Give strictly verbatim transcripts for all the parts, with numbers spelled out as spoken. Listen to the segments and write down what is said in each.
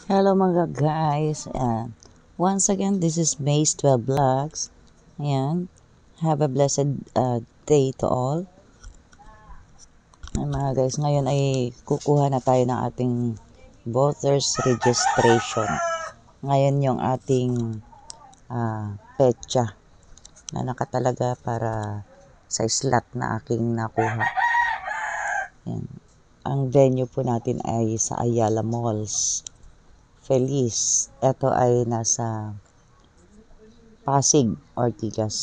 Hello mga guys. Uh, once again, this is Maze twelve Vlogs. Ayan. Have a blessed uh, day to all. Ayan, mga guys, ngayon ay kukuha na tayo ng ating voters registration. Ngayon yung ating uh, petsa na nakatalaga para sa slot na aking nakuha. Ayan. Ang venue po natin ay sa Ayala Malls. Feliz. Ito ay nasa Pasig, Ortigas.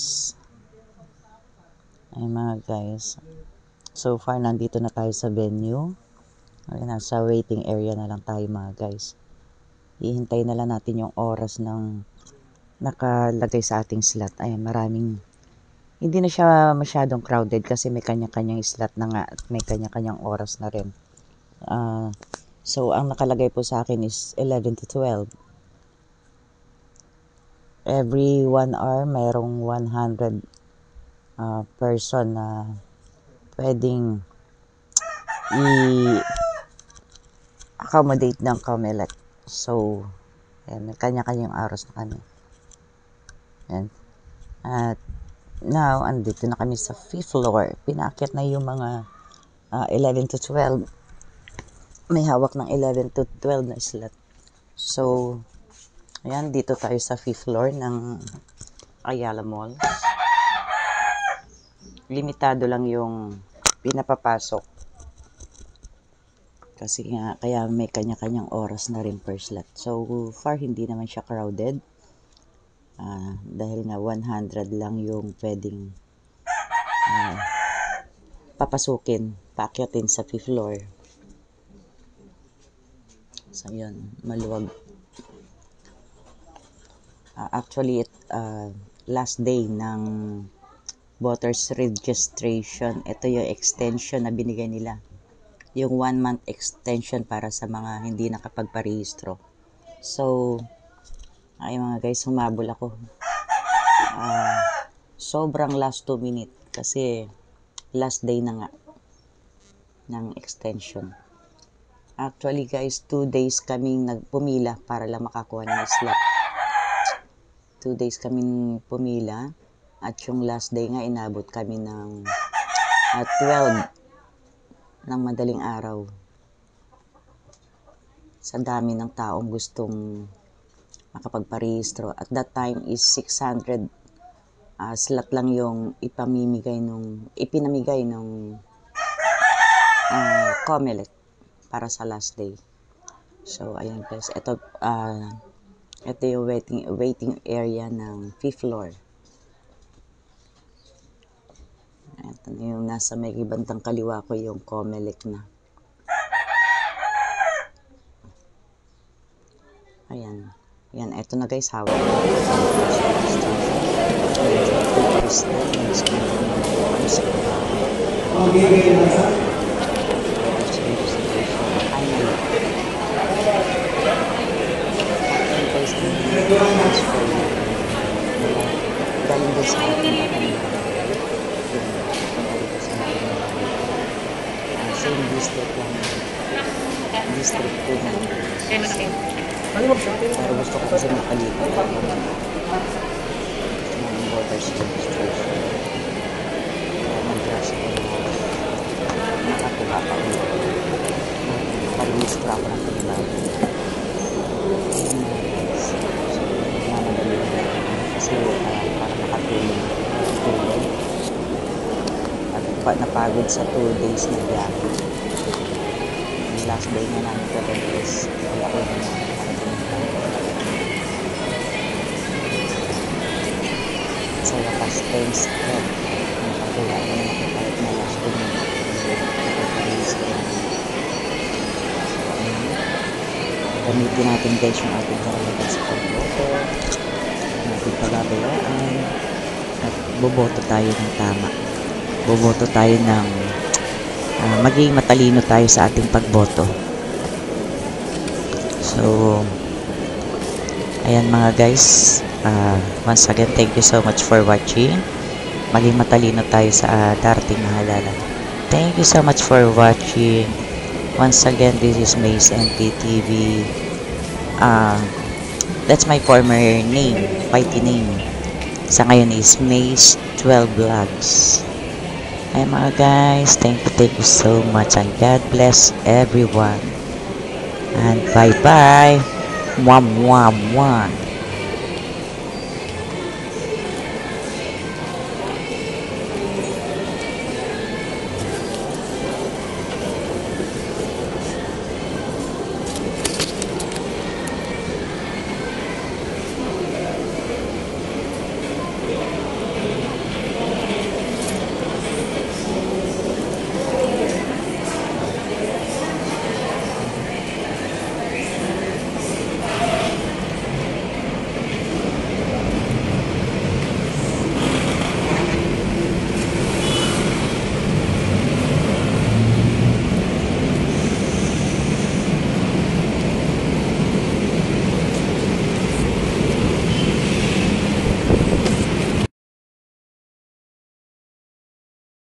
Ay mga guys. So far, nandito na tayo sa venue. Ay, nasa waiting area na lang tayo mga guys. Ihintay na lang natin yung oras ng nakalagay sa ating slot. Ay, maraming. Hindi na siya masyadong crowded kasi may kanya-kanyang slot na nga at may kanya-kanyang oras na rin. Uh, so, ang nakalagay po sa akin is eleven to twelve. Every one hour, mayroong one hundred uh, person na pwedeng i-accommodate ng Comelec. So, yan, may kanya-kanyang oras na kami. Yan. At now, andito na kami sa fifth floor. Pinakit na yung mga uh, eleven to twelve. May hawak ng eleven to twelve na slot. So, ayan, dito tayo sa fifth floor ng Ayala Mall. Limitado lang yung pinapapasok. Kasi nga, kaya may kanya-kanyang oras na rin per slot. So, far, hindi naman siya crowded. Uh, dahil nga, one hundred lang yung pwedeng uh, papasukin, paakyatin sa fifth floor. So, yun, maluwag. Uh, actually, it, uh, last day ng voters registration, ito yung extension na binigay nila. Yung one month extension para sa mga hindi nakapagparehistro. So, ay mga guys, humabol ako. Uh, sobrang last two minute kasi last day na nga ng extension. Actually guys, two days kaming nagpumila para lang makakuha ng slot. Two days kaming pumila at yung last day nga inabot kami ng uh, twelve ng madaling araw. Sa dami ng taong gustong makapagparehistro. At that time is six hundred uh, slot lang yung ipamimigay nung, ipinamigay nung uh, Comelec para sa last day. So, ayun guys. Ito, uh, ito yung waiting, waiting area ng fifth floor. Ito na yung nasa may ibantang kaliwa ko yung Comelec na. Ayan. Ayan, ito na guys, hawak. Galing din sa atin same district lang. District two na. Pero gusto ko kasi makalipat ng voters registration. Mag-dress ko nakakuha pa ko. Pag-register ako ng panibago. Kasi uh, para makatulong tulong. At napagod sa two days na biyahe. Yung last day na namin ka rin is wala ko na sa wakas thanks God nakakuha ko na kahit na last day na gamitin natin guys yung ating karalagan sa pagboto natin pagabayaan at boboto tayo ng tama, boboto tayo ng uh, maging matalino tayo sa ating pagboto. So ayan mga guys, uh, once again thank you so much for watching. Maging matalino tayo sa uh, darating na halalan. Thank you so much for watching. Once again, this is Maze N P T V. Uh, that's my former name, Y T name. Sa ngayon is Maze twelve Vlogs. Ay mga guys, thank you, thank you so much and God bless everyone. And bye bye. Mwah, mwah, mwah.